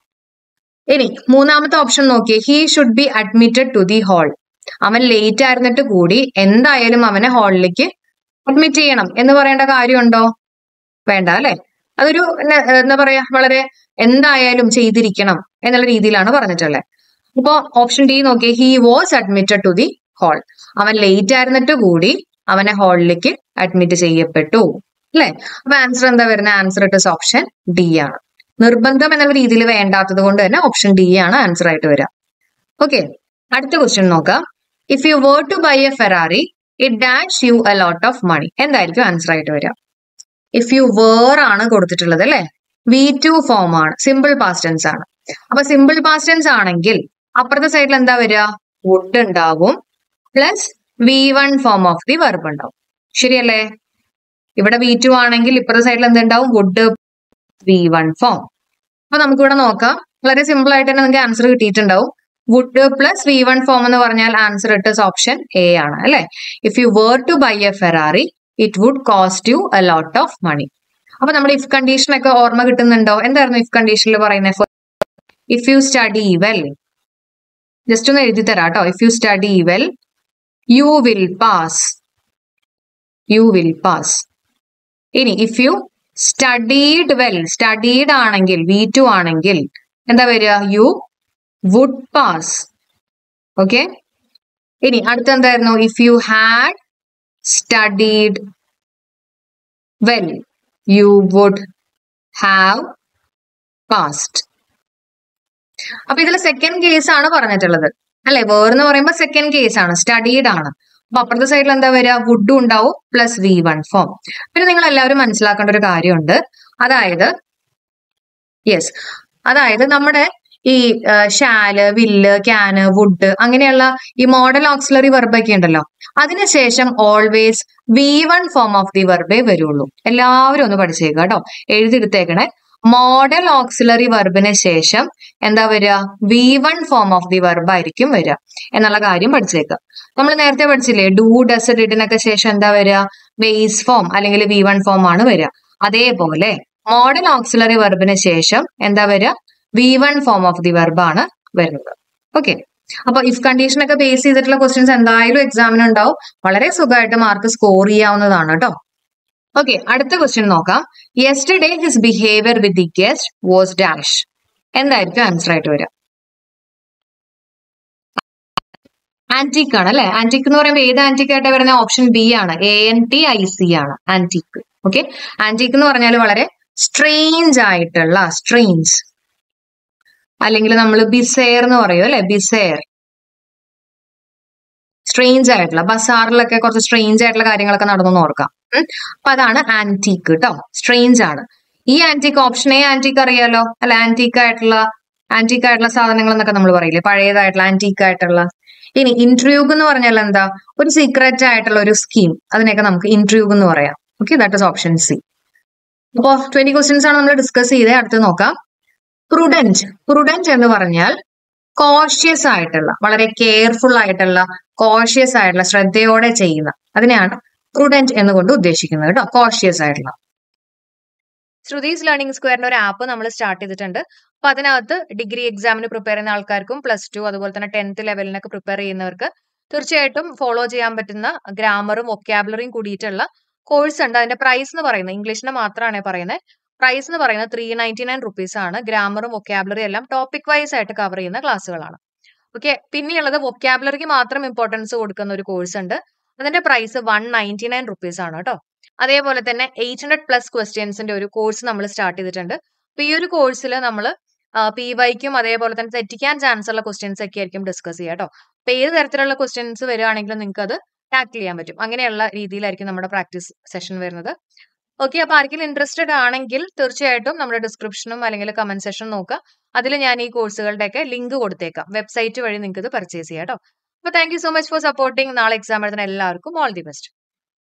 ഇനി മൂന്നാമത്തെ ഓപ്ഷൻ നോക്കിയേ, he should be admitted to the hall. അവൻ ലേറ്റ് ആയിരുന്നിട്ട് കൂടി എന്തായാലും അവനെ ഹാളിലേക്ക് അഡ്മിറ്റ് ചെയ്യണം എന്ന് പറയേണ്ട കാര്യമുണ്ടോ? വേണ്ട അല്ലെ. അതൊരു എന്താ പറയാ, വളരെ എന്തായാലും ചെയ്തിരിക്കണം എന്നുള്ള രീതിയിലാണ് പറഞ്ഞിട്ടുള്ളത്. ഇപ്പൊ ഓപ്ഷൻ ഡി നോക്കിയേ, he was admitted to the hall. അവൻ ലേറ്റ് ആയിരുന്നിട്ട് കൂടി അവനെ ഹാളിലേക്ക് അഡ്മിറ്റ് ചെയ്യപ്പെട്ടു അല്ലെ. അപ്പൊ ആൻസർ എന്താ വരുന്നത്? ആൻസർ ഇട്ട് ഓപ്ഷൻ ഡി ആണ്. നിർബന്ധം എന്നുള്ള രീതിയിൽ വേണ്ടാത്തത് കൊണ്ട് തന്നെ ഓപ്ഷൻ ഡി ആണ് ആൻസർ ആയിട്ട് വരിക. ഓക്കെ, അടുത്ത ക്വസ്റ്റ്യൻ നോക്കാം. If you were to buy a Ferrari it dash you a lot of money. എന്തായിരിക്കും ആൻസർ ആയിട്ട് വരിക? ഇഫ് യു വേർ ആണ് കൊടുത്തിട്ടുള്ളത് അല്ലെ. V2 ഫോം ആണ്, സിമ്പിൾ പാസ്റ്റ് ടെൻസ് ആണ്. അപ്പൊ സിമ്പിൾ പാസ്റ്റ് ടെൻസ് ആണെങ്കിൽ അപ്പുറത്തെ സൈഡിൽ എന്താ വരിക? വുഡ് ഉണ്ടാവും plus V1 form of the verb ഉണ്ടാവും. ശരിയല്ലേ? ഇവിടെ V2 ആണെങ്കിൽ ഇപ്പുറത്തെ സൈഡിൽ എന്തുണ്ടാവും? Would V1 form. അപ്പൊ നമുക്കിവിടെ നോക്കാം. വളരെ സിമ്പിൾ ആയിട്ട് തന്നെ നിങ്ങൾക്ക് ആൻസർ കിട്ടിയിട്ടുണ്ടാവും. വുഡ് പ്ലസ് V1 ഫോം എന്ന് പറഞ്ഞാൽ ആൻസർ ഇട്ട് ഓപ്ഷൻ എ ആണ് അല്ലെ. If you were to buy a Ferrari it would cost you a lot of money. അപ്പൊ നമ്മുടെ ഇഫ് കണ്ടീഷൻ ഒക്കെ ഓർമ്മ കിട്ടുന്നുണ്ടോ? എന്തായിരുന്നു ഇഫ് കണ്ടീഷനിൽ പറയുന്നത്? If you study well. Just ഒന്ന് എഴുതി തരാം കേട്ടോ. If you study well you will pass. You will pass. ഇനി if you studied well, studied ആണെങ്കിൽ V2 ആണെങ്കിൽ എന്താ വരിക? You would pass. ഓക്കെ, ഇനി അടുത്തെന്തായിരുന്നു? If you had studied well you would have passed. അപ്പൊ ഇതിൽ സെക്കൻഡ് കേസ് ആണ് പറഞ്ഞിട്ടുള്ളത് അല്ലെ. വേർ എന്ന് പറയുമ്പോൾ സെക്കൻഡ് കേസ് ആണ്, സ്റ്റഡീഡ് ആണ്. അപ്പൊ അപ്പുറത്തെ സൈഡിൽ എന്താ വരിക? വുഡും ഉണ്ടാവും പ്ലസ് V1 ഫോം. പിന്നെ നിങ്ങൾ എല്ലാവരും മനസ്സിലാക്കേണ്ട ഒരു കാര്യമുണ്ട്. അതായത് നമ്മുടെ ഈ ഷാല്, വില്ല്, ക്യാന്, വുഡ് അങ്ങനെയുള്ള ഈ മോഡൽ ഓക്സിലറി വെർബ് ഒക്കെ ഉണ്ടല്ലോ, അതിനുശേഷം always V1 form of the വെർബേ വരുള്ളൂ. എല്ലാവരും ഒന്ന് പഠിച്ചേക്കുക കേട്ടോ, എഴുതിയെടുത്തേക്കണേ. മോഡൽ ഓക്സിലറി വെർബിന് ശേഷം എന്താ വരിക? V1 form of the verb ആയിരിക്കും വരിക എന്നുള്ള കാര്യം പഠിച്ചേക്കുക. നമ്മൾ നേരത്തെ പഠിച്ചില്ലേ, ഡു, ഡസ്, ഡിഡിനൊക്കെ ശേഷം എന്താ വരിക? ബേസ് ഫോം അല്ലെങ്കിൽ V1 ഫോം ആണ് വരിക. അതേപോലെ മോഡൽ ഓക്സിലറി വെർബിന് ശേഷം എന്താ വരിക? V1 form of the verb ആണ് വരുന്നത്. ഓക്കെ, അപ്പൊ ഇഫ് കണ്ടീഷൻ ഒക്കെ ബേസ് ചെയ്തിട്ടുള്ള ക്വസ്റ്റ്യൻസ് എന്തായാലും എക്സാമിന് ഉണ്ടാവും. വളരെ സുഖമായിട്ട് മാർക്ക് സ്കോർ ചെയ്യാവുന്നതാണ് കേട്ടോ. ഓക്കെ, അടുത്ത ക്വസ്റ്റ്യൻ നോക്കാം. Yesterday his behaviour with the guest was dash. എന്തായിരിക്കും ആൻസർ ആയിട്ട് വരിക? ആന്റിക് ആണ് അല്ലെ. ആന്റിക് എന്ന് പറയുമ്പോൾ ഏത് ആന്റിക് ആയിട്ട് വരുന്ന? ഓപ്ഷൻ ബി ആണ്, ANTIC ആണ് ആന്റിക്. ഓക്കെ, ആന്റിക് എന്ന് പറഞ്ഞാൽ വളരെ സ്ട്രേഞ്ച് ആയിട്ടുള്ള, സ്ട്രേഞ്ച് അല്ലെങ്കിൽ നമ്മൾ ബിസെയർ എന്ന് പറയും അല്ലെ, ബിസെയർ. സ്ട്രേഞ്ച് ആയിട്ടുള്ള, ബസാറിലൊക്കെ കുറച്ച് സ്ട്രേഞ്ച് ആയിട്ടുള്ള കാര്യങ്ങളൊക്കെ നടന്നു ഓർക്കാം. അപ്പൊ അതാണ് ആന്റീക്ക് കേട്ടോ, സ്ട്രേഞ്ച് ആണ്. ഈ ആന്റീക്ക് ഓപ്ഷൻ എ ആന്റീക്ക് അറിയാലോ അല്ല, ആന്റീക്ക് ആയിട്ടുള്ള സാധനങ്ങൾ എന്നൊക്കെ നമ്മൾ പറയില്ലേ, പഴയതായിട്ടുള്ള ആന്റീക്ക് ആയിട്ടുള്ള. ഇനി ഇൻട്രൂഗ് എന്ന് പറഞ്ഞാൽ എന്താ, ഒരു സീക്രറ്റ് ആയിട്ടുള്ള ഒരു സ്കീം, അതിനെയൊക്കെ നമുക്ക് ഇൻട്രൂഗ് എന്ന് പറയാം. Okay, that is option C. അപ്പോ 20 ക്വസ്റ്റ്യൻസ് ആണ് നമ്മൾ ഡിസ്കസ് ചെയ്തത്. അടുത്ത് നോക്കാം. പ്രൂഡന്റ് എന്ന് പറഞ്ഞാൽ കോഷ്യസ് ആയിട്ടുള്ള, വളരെ കെയർഫുൾ ആയിട്ടുള്ള, കോഷ്യസ് ആയിട്ടുള്ള, ശ്രദ്ധയോടെ ചെയ്യുന്ന, അതിനെയാണ് പ്രൂഡന്റ് എന്നുകൊണ്ട് ഉദ്ദേശിക്കുന്നത് കേട്ടോ, കോഷ്യസ് ആയിട്ടുള്ള. ശ്രുതീസ് ലേണിംഗ് സ്ക്വയറിന്റെ ഒരു ആപ്പ് നമ്മൾ സ്റ്റാർട്ട് ചെയ്തിട്ടുണ്ട്. അപ്പൊ അതിനകത്ത് ഡിഗ്രി എക്സാമിന് പ്രിപ്പയർ ചെയ്യുന്ന ആൾക്കാർക്കും +2 അതുപോലെ തന്നെ 10th ലെവലിനൊക്കെ പ്രിപ്പയർ ചെയ്യുന്നവർക്ക് തീർച്ചയായിട്ടും ഫോളോ ചെയ്യാൻ പറ്റുന്ന ഗ്രാമറും വൊക്കാബുലറിയും കൂടിയിട്ടുള്ള കോഴ്സ് ഉണ്ട്. അതിന്റെ പ്രൈസ് എന്ന് പറയുന്നത്, ഇംഗ്ലീഷിന് മാത്രമാണ് പറയുന്നത്, പ്രൈസ് എന്ന് പറയുന്നത് 399 റുപ്പീസ് ആണ്. ഗ്രാമറും വൊക്കാബുലറി എല്ലാം ടോപ്പിക് വൈസ് ആയിട്ട് കവർ ചെയ്യുന്ന ക്ലാസ്സുകളാണ്. ഓക്കെ, പിന്നെയുള്ളത് വൊക്കാബുലറിക്ക് മാത്രം ഇമ്പോർട്ടൻസ് കൊടുക്കുന്ന ഒരു കോഴ്സ് ഉണ്ട്. അതിന്റെ പ്രൈസ് 199 റുപ്പീസ് ആണ് കേട്ടോ. അതേപോലെ തന്നെ 800+ ക്വസ്റ്റ്യൻസിന്റെ ഒരു കോഴ്സ് നമ്മൾ സ്റ്റാർട്ട് ചെയ്തിട്ടുണ്ട്. അപ്പൊ ഈ ഒരു കോഴ്സിൽ നമ്മൾ PYക്കും അതേപോലെ തന്നെ തെറ്റിക്കാൻ ചാൻസ് ഉള്ള ക്വസ്റ്റ്യൻസ് ഒക്കെ ആയിരിക്കും ഡിസ്കസ് ചെയ്യുക കേട്ടോ. അപ്പൊ ഏത് തരത്തിലുള്ള ക്വസ്റ്റ്യൻസ് വരികയാണെങ്കിലും നിങ്ങൾക്ക് അത് ടാക്കിൾ ചെയ്യാൻ പറ്റും. അങ്ങനെയുള്ള രീതിയിലായിരിക്കും നമ്മുടെ പ്രാക്ടീസ് സെഷൻ വരുന്നത്. ഓക്കെ, അപ്പൊ ആർക്കെങ്കിലും ഇൻട്രസ്റ്റഡ് ആണെങ്കിൽ തീർച്ചയായിട്ടും നമ്മുടെ ഡിസ്ക്രിപ്ഷനും അല്ലെങ്കിൽ കമന്റ് സെഷൻ നോക്കുക. അതിൽ ഞാൻ ഈ കോഴ്സുകളുടെ ഒക്കെ ലിങ്ക് കൊടുത്തേക്കാം. വെബ്സൈറ്റ് വഴി നിങ്ങൾക്ക് ഇത് പർച്ചേസ് ചെയ്യാം കേട്ടോ. അപ്പൊ thank you so much for supporting. നാളെ എക്സാം എഴുതുന്ന എല്ലാവർക്കും ഓൾ ദി ബെസ്റ്റ്.